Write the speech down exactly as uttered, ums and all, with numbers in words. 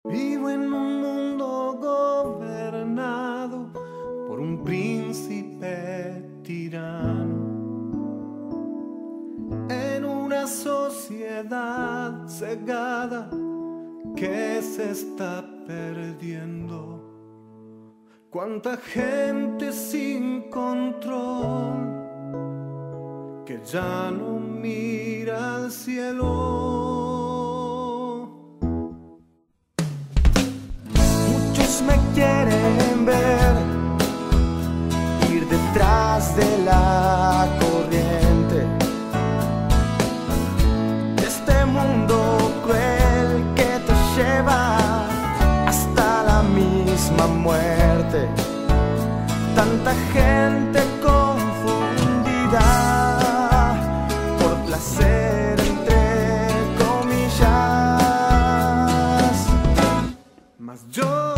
Vivo en un mundo gobernado por un príncipe tirano, en una sociedad cegada que se está perdiendo. Cuánta gente sin control que ya no mira al cielo. Muchos me quieren ver ir detrás de la corriente de este mundo cruel que te lleva hasta la misma muerte. Tanta gente confundida por placer, entre comillas, mas yo